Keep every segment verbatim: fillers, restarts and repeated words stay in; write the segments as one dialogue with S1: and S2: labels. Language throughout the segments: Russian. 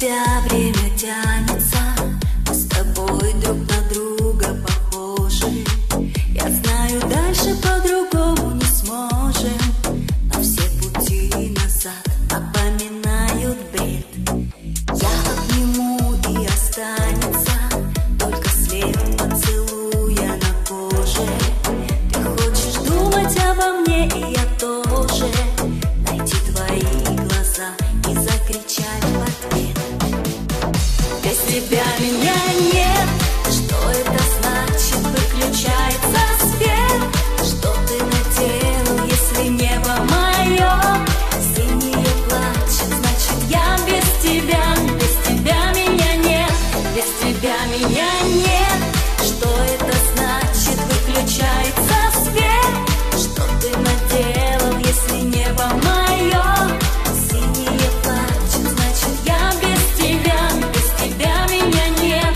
S1: тебя время тянется, мы с тобой друг на друга похожи. Я знаю, дальше по-другому не сможем, но все пути назад напоминают бред. Я обниму и останется только след поцелуя на коже. Ты хочешь думать обо мне, и я тоже. Найти твои глаза и закричать в ответ: без тебя меня нет. Что это значит? Выключается свет. Что ты наделал, если небо мое синее плачет? Значит, я без тебя. Без тебя меня нет. Без тебя меня нет. Что это значит? Выключается свет. Что ты наделал, если небо мое синее плачет? Значит, я без тебя. Без тебя меня нет.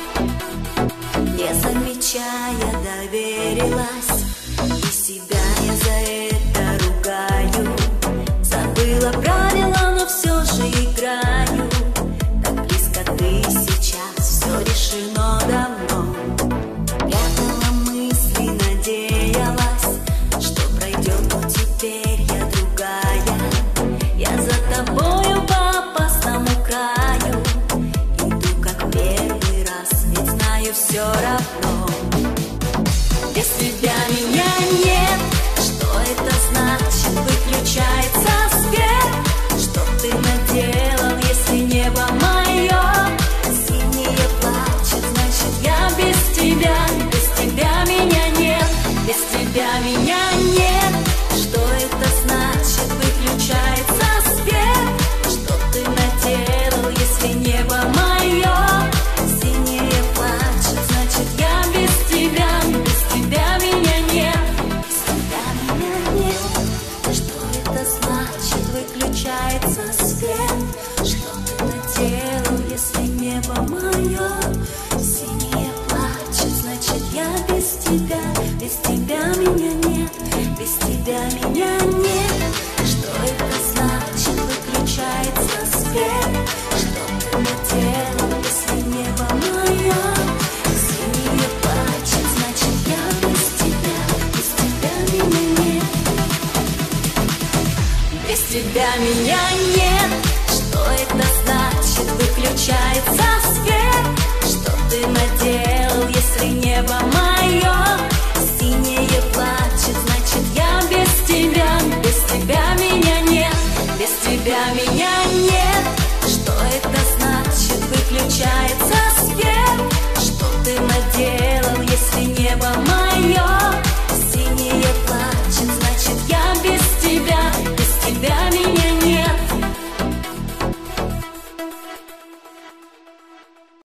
S1: Не замечая, доверилась, и себя я за это ругаю. Забыла правила, но все же играю. Так близко ты сейчас, все решено давно. Прятала мысли, надеялась, что пройдет, но теперь я другая. Я за тобою по опасному краю иду, как первый раз, ведь знаю все равно. Без тебя меня нет. Что это значит? Выключается свет. Что ты наделал, если небо мое синее плачет? Значит, я без тебя. Без тебя меня нет. Без тебя меня нет. Что это значит? Выключается свет. Что ты наделал, если небо мое синее плачет? Значит, я без тебя. Без тебя меня нет. Без тебя меня нет. Что это значит? Выключается свет. Что ты наделал, если небо мое синее плачет? Значит, я без тебя. Без тебя меня нет. Без тебя меня нет. Что это значит? Выключается свет. Что ты наделал, если небо мое синее плачет? Значит, я без тебя. Без тебя меня нет. Без тебя меня нет. Что это значит? Выключается